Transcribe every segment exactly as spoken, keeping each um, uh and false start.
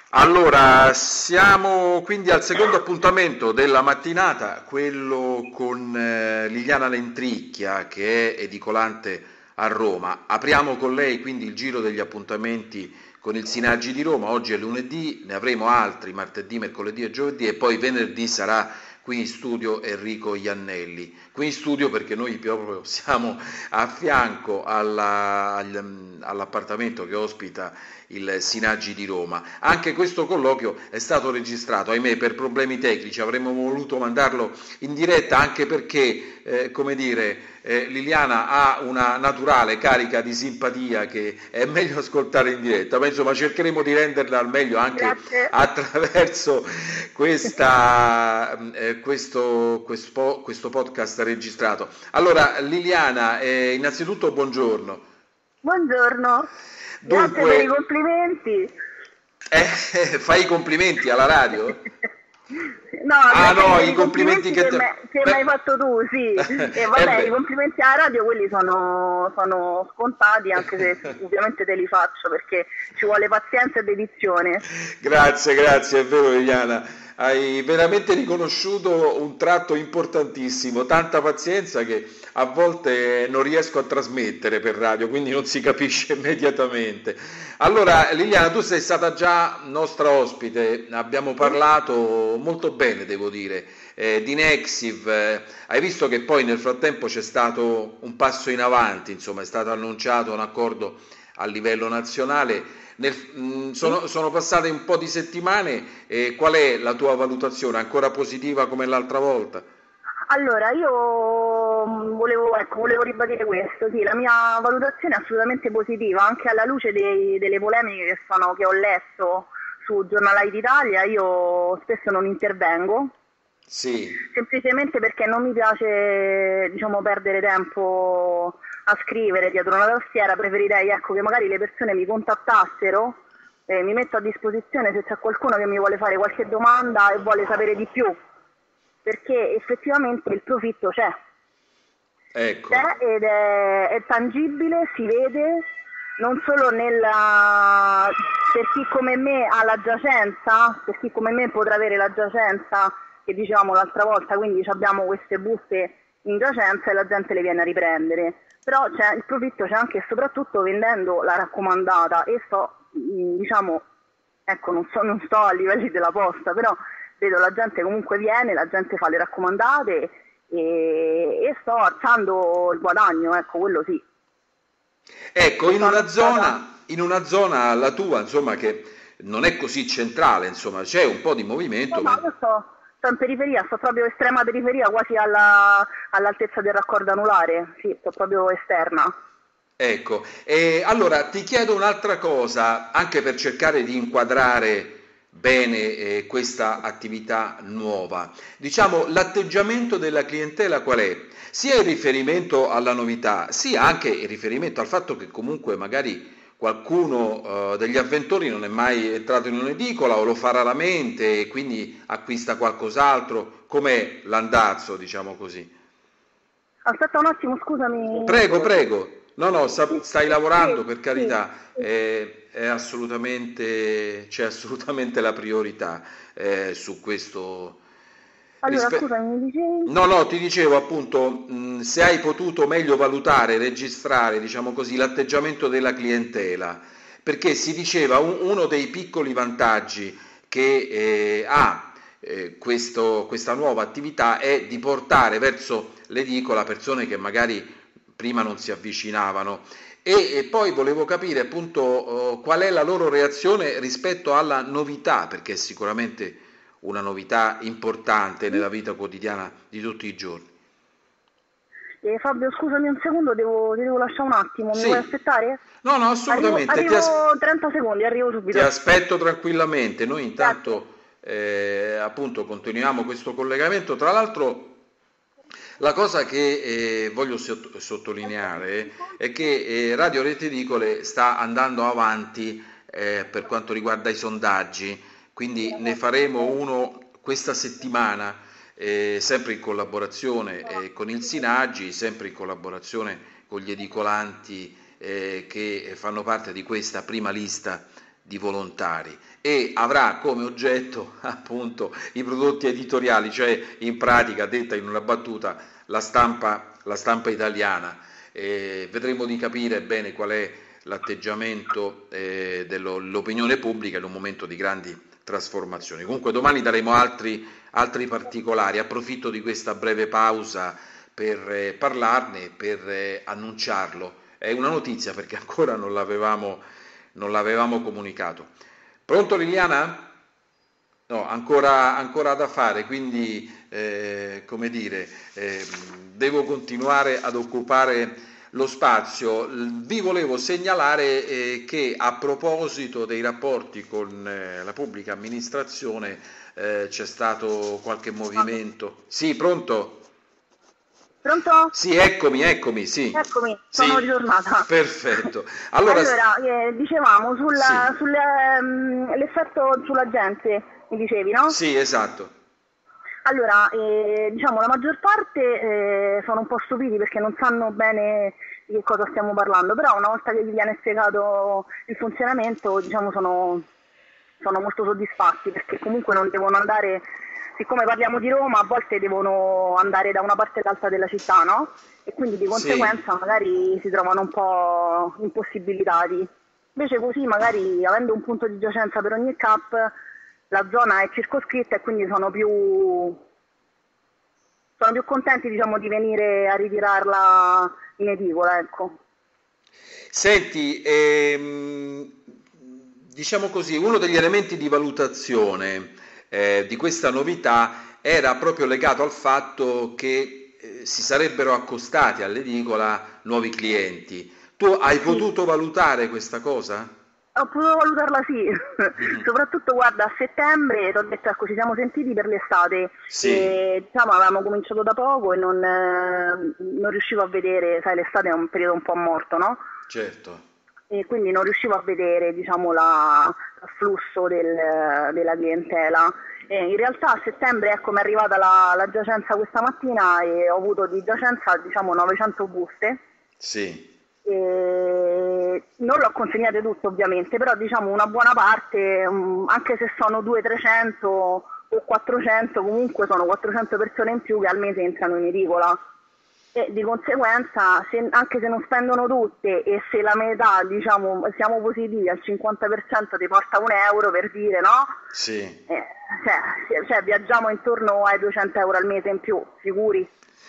Allora, siamo quindi al secondo appuntamento della mattinata, quello con eh, Liliana Lentricchia, che è edicolante a Roma. Apriamo con lei quindi il giro degli appuntamenti con il Sinaggi di Roma. Oggi è lunedì, ne avremo altri martedì, mercoledì e giovedì, e poi venerdì sarà qui in studio Enrico Iannelli. Qui in studio perché noi proprio siamo a fianco alla- agli- all'appartamento che ospita il Sinaggi di Roma. Anche questo colloquio è stato registrato, ahimè, per problemi tecnici. Avremmo voluto mandarlo in diretta anche perché, eh, come dire, eh, Liliana ha una naturale carica di simpatia che è meglio ascoltare in diretta, ma insomma cercheremo di renderla al meglio anche Grazie. attraverso questa, eh, questo, questo, questo podcast registrato. Allora, Liliana, eh, innanzitutto buongiorno. Buongiorno, grazie per i Dunque, complimenti. eh, fai i complimenti alla radio? No, Ah per no, per i i complimenti complimenti che che te... me- che mi hai Beh, fatto tu, sì. E eh vabbè, i beh. complimenti alla radio, quelli sono, sono scontati, anche se ovviamente te li faccio perché ci vuole pazienza e dedizione. Grazie, grazie, è vero Eliana, hai veramente riconosciuto un tratto importantissimo, tanta pazienza che a volte non riesco a trasmettere per radio, quindi non si capisce immediatamente. Allora, Liliana, tu sei stata già nostra ospite, abbiamo Sì? parlato molto bene, devo dire, eh, di Nexiv, eh, hai visto che poi nel frattempo c'è stato un passo in avanti, insomma, è stato annunciato un accordo a livello nazionale. Nel- mh, Sì? sono, sono passate un po' di settimane, e qual è la tua valutazione? Ancora positiva come l'altra volta? Allora, io mm, volevo, ecco, volevo ribadire questo, sì, la mia valutazione è assolutamente positiva, anche alla luce dei- delle polemiche che, sono, che ho letto su Giornalai d'Italia, io spesso non intervengo, Sì, semplicemente perché non mi piace, diciamo, perdere tempo a scrivere dietro una tastiera, preferirei, ecco, che magari le persone mi contattassero, eh, mi metto a disposizione se c'è qualcuno che mi vuole fare qualche domanda e vuole sapere di più, perché effettivamente il profitto c'è, ecco. c'è ed è, è tangibile, si vede non solo nella, per chi come me ha la giacenza, per chi come me potrà avere la giacenza che dicevamo l'altra volta, quindi abbiamo queste buste in giacenza e la gente le viene a riprendere, però c'è, il profitto c'è anche e soprattutto vendendo la raccomandata e sto, mh, diciamo, ecco, non, so, non sto a livelli della posta, però vedo la gente comunque viene, la gente fa le raccomandate e, e sto alzando il guadagno, ecco, quello sì. Ecco, in Sono una stata... zona, in una zona, la tua, insomma, che non è così centrale, insomma, c'è un po' di No, movimento, no, ma... io sto, sto in periferia, sto proprio estrema periferia, quasi alla, all'altezza del raccordo anulare, sì, sto proprio esterna. Ecco, e allora ti chiedo un'altra cosa, anche per cercare di inquadrare bene eh, questa attività nuova. Diciamo, l'atteggiamento della clientela qual è? Sia in riferimento alla novità, sia anche in riferimento al fatto che comunque magari qualcuno eh, degli avventori non è mai entrato in un'edicola o lo fa raramente e quindi acquista qualcos'altro, com'è l'andazzo, diciamo così. Aspetta un attimo, scusami. Prego, prego. No, no, sta- Sì, stai sì, lavorando, sì, per sì, carità, sì. è, è assolutamente, c'è assolutamente la priorità eh, su questo. Allora, rispe- scusami, mi dicevi? No, no, ti dicevo appunto, mh, se hai potuto meglio valutare, registrare, diciamo così, l'atteggiamento della clientela, perché si diceva un- uno dei piccoli vantaggi che eh, ha eh, questo- questa nuova attività è di portare verso l'edicola persone che magari prima non si avvicinavano. E, e poi volevo capire appunto oh, qual è la loro reazione rispetto alla novità, perché è sicuramente una novità importante Sì? nella vita quotidiana di tutti i giorni. Eh, Fabio, scusami un secondo, devo, ti devo lasciare un attimo, mi vuoi Sì, aspettare? no, no, Arrivo, assolutamente, ti, as- arrivo trenta secondi, arrivo ti subito. aspetto tranquillamente. Noi Grazie. intanto eh, appunto continuiamo questo collegamento. Tra l'altro la cosa che eh, voglio sott- sottolineare è che eh, Radio Rete Edicole sta andando avanti eh, per quanto riguarda i sondaggi, quindi ne faremo uno questa settimana, eh, sempre in collaborazione eh, con il Sinaggi, sempre in collaborazione con gli edicolanti eh, che fanno parte di questa prima lista di volontari e avrà come oggetto appunto i prodotti editoriali, cioè in pratica, detta in una battuta, la stampa, la stampa italiana. Eh, vedremo di capire bene qual è l'atteggiamento eh, dell'opinione pubblica in un momento di grandi trasformazioni. Comunque domani daremo altri, altri particolari. Approfitto di questa breve pausa per eh, parlarne, per eh, annunciarlo. È una notizia perché ancora non l'avevamo, non l'avevamo comunicato. Pronto Liliana? No, ancora, ancora da fare, quindi eh, come dire, eh, devo continuare ad occupare lo spazio. Vi volevo segnalare eh, che a proposito dei rapporti con eh, la pubblica amministrazione eh, c'è stato qualche movimento. Sì, pronto? Pronto? Sì, eccomi, eccomi, sì. Eccomi, sono Sì, ritornata. perfetto. Allora, Allora, eh, dicevamo sulla, sì, sull'effetto sulla gente, mi dicevi, no? sì, esatto. Allora, eh, diciamo la maggior parte eh, sono un po' stupiti perché non sanno bene di che cosa stiamo parlando, però una volta che gli viene spiegato il funzionamento, diciamo sono, sono molto soddisfatti perché comunque non devono andare, siccome parliamo di Roma, a volte devono andare da una parte all'altra della città, no? E quindi di Sì. conseguenza magari si trovano un po' impossibilitati. Invece così magari avendo un punto di giacenza per ogni cap, la zona è circoscritta e quindi sono più, sono più contenti diciamo, di venire a ritirarla in edicola, ecco. Senti, ehm, diciamo così, uno degli elementi di valutazione eh, di questa novità era proprio legato al fatto che eh, si sarebbero accostati all'edicola nuovi clienti. Tu hai Sì, potuto valutare questa cosa? ho potuto valutarla sì, soprattutto guarda a settembre, ti ho detto ecco ci siamo sentiti per l'estate Sì, e diciamo avevamo cominciato da poco e non, eh, non riuscivo a vedere, sai l'estate è un periodo un po' morto, no? certo. E quindi non riuscivo a vedere diciamo, la- l'afflusso del- della clientela. E in realtà a settembre ecco, mi è arrivata la, la giacenza questa mattina e ho avuto di giacenza diciamo, novecento buste. Sì, E non l'ho consegnate tutte ovviamente, però diciamo una buona parte, um, anche se sono duecento trecento o quattrocento, comunque sono quattrocento persone in più che al mese entrano in edicola. E di conseguenza, se, anche se non spendono tutte e se la metà, diciamo, siamo positivi al cinquanta per cento ti porta un euro per dire, no? sì. Eh, cioè, cioè, viaggiamo intorno ai duecento euro al mese in più, sicuri?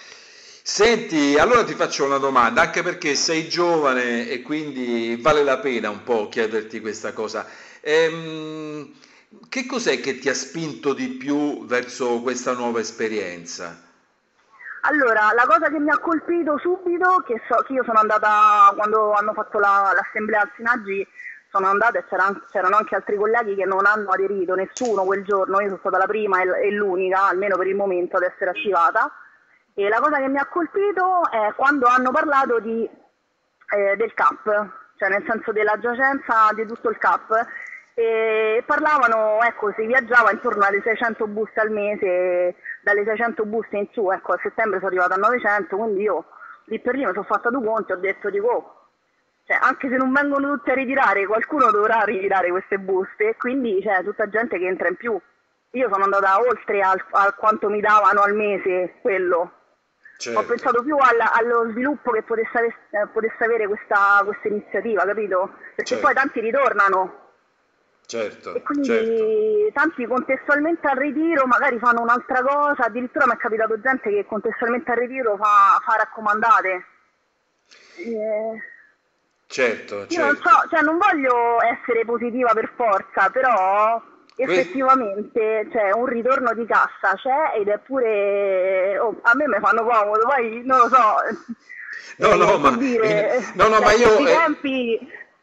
Senti, allora ti faccio una domanda, anche perché sei giovane e quindi vale la pena un po' chiederti questa cosa. Ehm, che cos'è che ti ha spinto di più verso questa nuova esperienza? Allora, la cosa che mi ha colpito subito, che, so, che io sono andata quando hanno fatto la- l'assemblea al Sinaggi, sono andata e c'era an- c'erano anche altri colleghi che non hanno aderito, nessuno quel giorno, io sono stata la prima e, l- e l'unica, almeno per il momento, ad essere attivata. E la cosa che mi ha colpito è quando hanno parlato di, eh, del cap, cioè nel senso della giacenza di tutto il cap, e parlavano, ecco, si viaggiava intorno alle seicento buste al mese, dalle seicento buste in su, ecco, a settembre sono arrivata a novecento, quindi io lì per lì mi sono fatta due conti e ho detto, dico, oh, cioè, anche se non vengono tutte a ritirare, qualcuno dovrà ritirare queste buste, e quindi c'è tutta gente che entra in più. Io sono andata oltre al, a quanto mi davano al mese quello. Ho Certo, pensato più alla- allo sviluppo che potesse, ave- eh, potesse avere questa, questa iniziativa, capito? Perché poi certo, tanti ritornano e certo, certo. quindi tanti contestualmente al ritiro magari fanno un'altra cosa, addirittura mi è capitato gente che contestualmente al ritiro fa, fa raccomandate. Eh, Certo, io non certo. so, cioè non voglio essere positiva per forza, però Que- effettivamente cioè, un ritorno di cassa c'è ed è pure, oh, a me mi fanno comodo, poi non lo so, No, no, eh, che ma, in- dire, no, no, cioè, ma in io... questi eh, tempi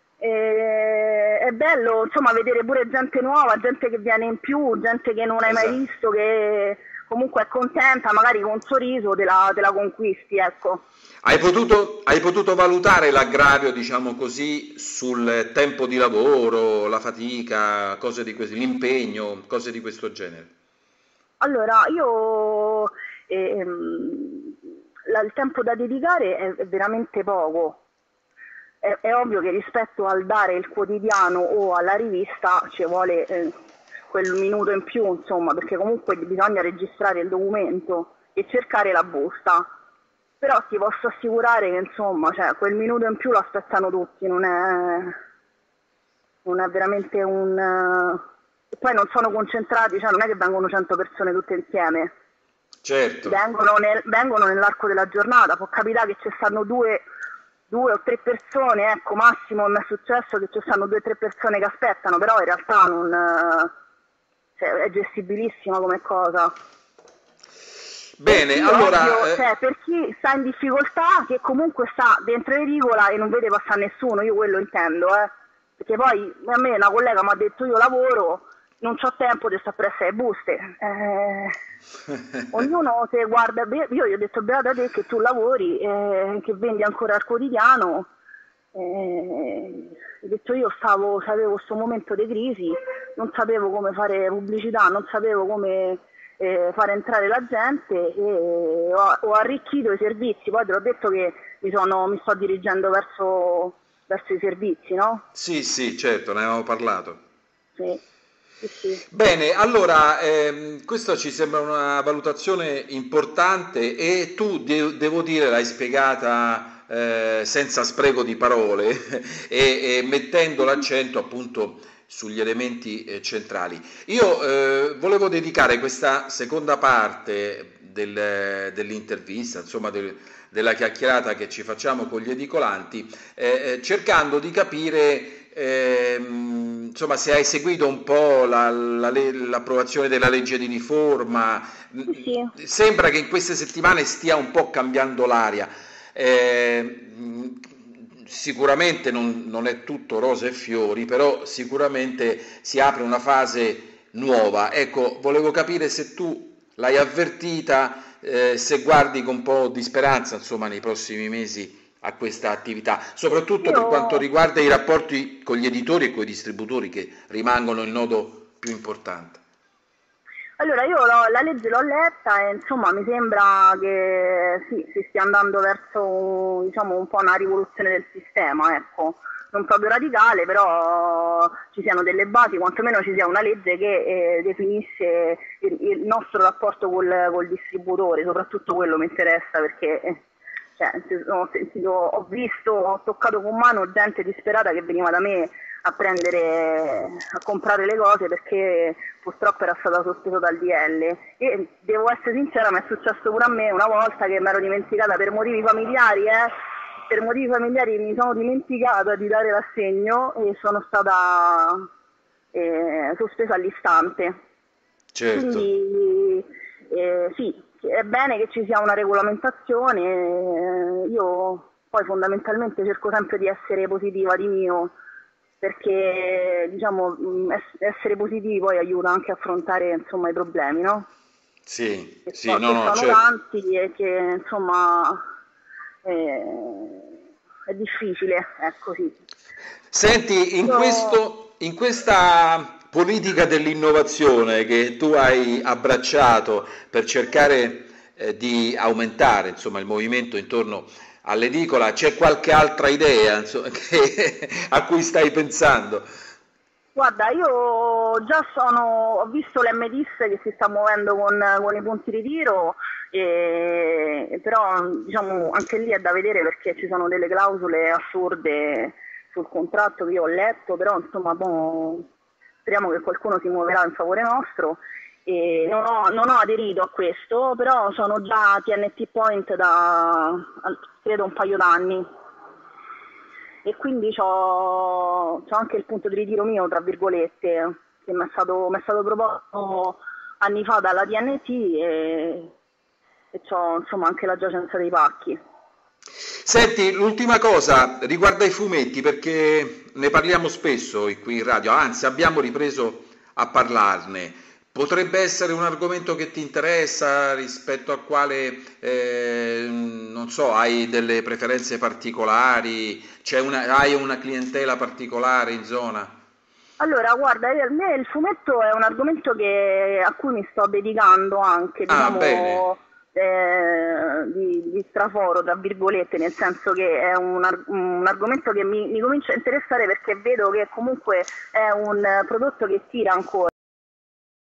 eh, è bello insomma vedere pure gente nuova, gente che viene in più, gente che non hai mai esatto. visto, che comunque è contenta, magari con un sorriso te la, te la conquisti, ecco. Hai potuto, hai potuto valutare l'aggravio, diciamo così, sul tempo di lavoro, la fatica, cose di questo, l'impegno, cose di questo genere? Allora, io ehm, la- il tempo da dedicare è, è veramente poco. è, è ovvio che rispetto al dare il quotidiano o alla rivista ci vuole eh, quel minuto in più, insomma, perché comunque bisogna registrare il documento e cercare la busta. Però ti posso assicurare che insomma, cioè, quel minuto in più lo aspettano tutti, non è, non è veramente un... E poi non sono concentrati, cioè non è che vengono cento persone tutte insieme. Certo. Vengono, nel, vengono nell'arco della giornata, può capitare che ci stanno due, due o tre persone, ecco, massimo mi è successo che ci stanno due o tre persone che aspettano, però in realtà non, cioè, è gestibilissima come cosa. Bene, per allora... ovvio, eh... cioè, per chi sta in difficoltà, che comunque sta dentro l'edicola e non vede passare nessuno, io quello intendo, eh. Perché poi a me una collega mi ha detto io lavoro, non c'ho tempo di stare presso le buste. Eh, ognuno se guarda, io gli ho detto beata te che tu lavori, eh, che vendi ancora al quotidiano. Eh, ho detto io stavo, sapevo questo momento di crisi, non sapevo come fare pubblicità, non sapevo come eh, fare entrare la gente e ho, ho arricchito i servizi. Poi te l'ho detto che mi, sono, mi sto dirigendo verso, verso i servizi, no? Sì, sì, certo, ne avevamo parlato. Sì, sì, sì. Bene, allora, ehm, questa ci sembra una valutazione importante e tu, de- devo dire, l'hai spiegata eh, senza spreco di parole e, e mettendo l'accento appunto sugli elementi eh, centrali. Io eh, volevo dedicare questa seconda parte del- dell'intervista, insomma del- della chiacchierata che ci facciamo con gli edicolanti, eh, eh, cercando di capire ehm, insomma se hai seguito un po' la- la le- l'approvazione della legge di riforma. Sì, sì. Sembra che in queste settimane stia un po' cambiando l'aria. Eh, Sicuramente non, non è tutto rose e fiori, però sicuramente si apre una fase nuova. Ecco, volevo capire se tu l'hai avvertita, eh, se guardi con un po' di speranza, insomma, nei prossimi mesi a questa attività, soprattutto per quanto Io, riguarda i rapporti con gli editori e con i distributori, che rimangono il nodo più importante. allora, io l'ho- la legge l'ho letta e insomma mi sembra che sì, si stia andando verso diciamo, un po' una rivoluzione del sistema, ecco. Non proprio radicale, però ci siano delle basi, quantomeno ci sia una legge che eh, definisce il, il nostro rapporto col, col distributore, soprattutto quello mi interessa perché eh, cioè, ho, sentito, ho visto, ho toccato con mano gente disperata che veniva da me a prendere, a comprare le cose perché purtroppo era stata sospesa dal D L e devo essere sincera, mi è successo pure a me una volta che mi ero dimenticata per motivi familiari, eh, per motivi familiari mi sono dimenticata di dare l'assegno e sono stata eh, sospesa all'istante. Certo. Quindi eh, sì, è bene che ci sia una regolamentazione, eh, io poi fondamentalmente cerco sempre di essere positiva di mio, perché diciamo mh, ess- essere positivi poi aiuta anche a affrontare insomma i problemi, no? Sì, Che, sì, so- no, che no, sono certo. tanti e che insomma eh, è difficile, ecco sì. Senti, in Io, questo, in questa politica dell'innovazione che tu hai abbracciato per cercare eh, di aumentare, insomma, il movimento intorno all'edicola, c'è qualche altra idea, insomma, che- a cui stai pensando? guarda, io già sono, ho visto l'M D I S che si sta muovendo con, con i punti di tiro, e, però diciamo anche lì è da vedere perché ci sono delle clausole assurde sul contratto che io ho letto, però insomma boh, speriamo che qualcuno si muoverà in favore nostro. E non ho, non ho aderito a questo, però sono già T N T Point da credo un paio d'anni e quindi c'ho, c'ho anche il punto di ritiro mio, tra virgolette, che mi è stato, mi è stato proposto anni fa dalla T N T e, e c'ho insomma anche la giacenza dei pacchi. Senti, l'ultima cosa riguarda i fumetti, perché ne parliamo spesso qui in radio, anzi abbiamo ripreso a parlarne. Potrebbe essere un argomento che ti interessa, rispetto al quale, eh, non so, hai delle preferenze particolari, c'è una, hai una clientela particolare in zona? Allora, guarda, io- a me il fumetto è un argomento che- a cui mi sto dedicando anche, Ah, diciamo, bene. eh, di, di straforo, tra virgolette, nel senso che è un, ar- un argomento che mi, mi comincia a interessare perché vedo che comunque è un prodotto che tira ancora.